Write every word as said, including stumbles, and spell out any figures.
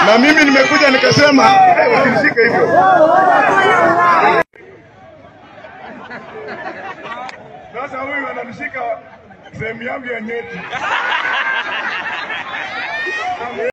Na mimi nimekuja nikasema hey, wasinishike hivyo. Sasa huyu ananishika sehemu yangu ya nyeti.